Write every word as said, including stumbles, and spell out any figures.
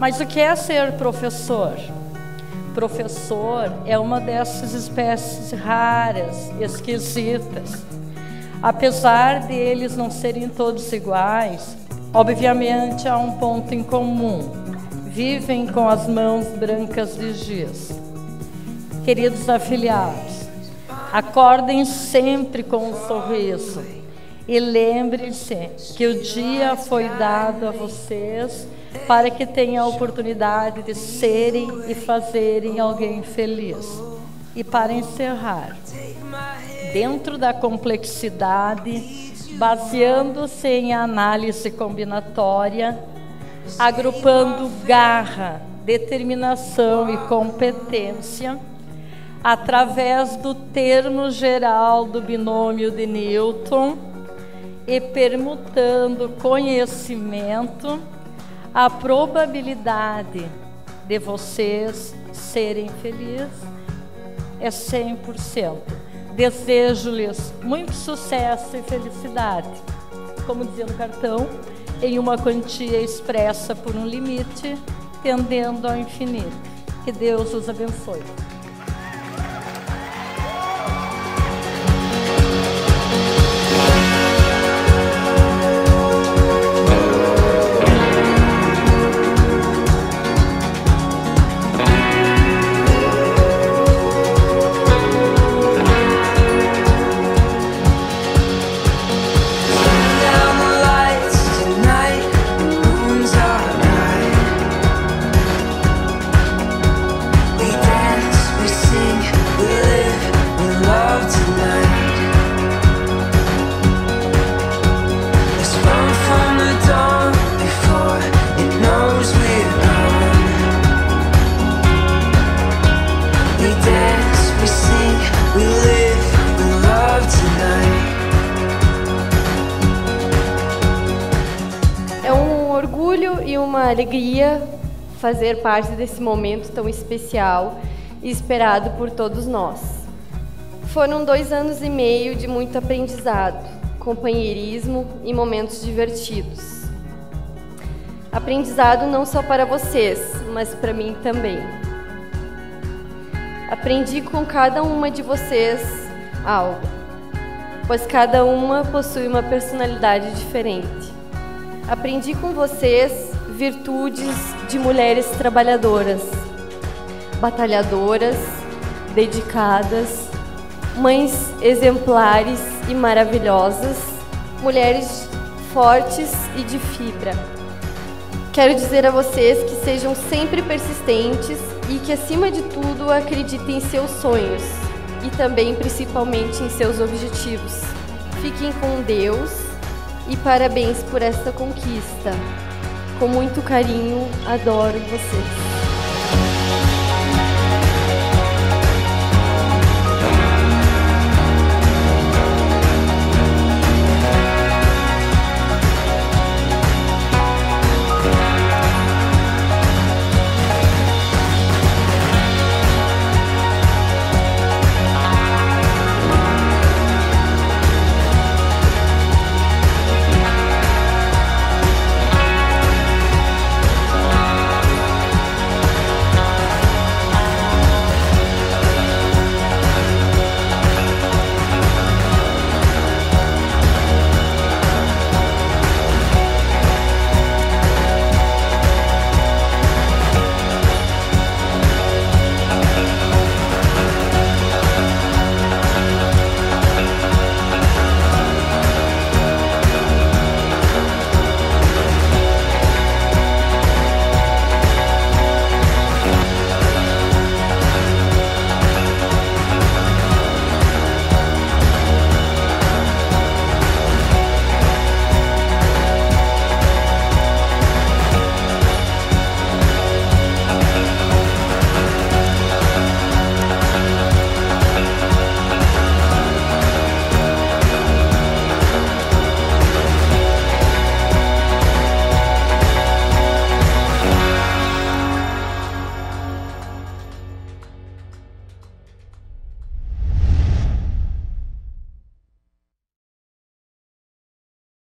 Mas o que é ser professor? Professor é uma dessas espécies raras, esquisitas. Apesar deles não serem todos iguais, obviamente há um ponto em comum: vivem com as mãos brancas de giz. Queridos afiliados, acordem sempre com um sorriso e lembrem-se que o dia foi dado a vocês para que tenham a oportunidade de serem e fazerem alguém feliz. E para encerrar, dentro da complexidade, baseando-se em análise combinatória, agrupando garra, determinação e competência, através do termo geral do binômio de Newton e permutando conhecimento, a probabilidade de vocês serem felizes é cem por cento. Desejo-lhes muito sucesso e felicidade. Como dizia no cartão, em uma quantia expressa por um limite, tendendo ao infinito. Que Deus os abençoe. E uma alegria fazer parte desse momento tão especial e esperado por todos nós. Foram dois anos e meio de muito aprendizado, companheirismo e momentos divertidos. Aprendizado não só para vocês, mas para mim também. Aprendi com cada uma de vocês algo, pois cada uma possui uma personalidade diferente. Aprendi com vocês virtudes de mulheres trabalhadoras, batalhadoras, dedicadas, mães exemplares e maravilhosas, mulheres fortes e de fibra. Quero dizer a vocês que sejam sempre persistentes e que, acima de tudo, acreditem em seus sonhos e também, principalmente, em seus objetivos. Fiquem com Deus e parabéns por esta conquista. Com muito carinho, adoro vocês.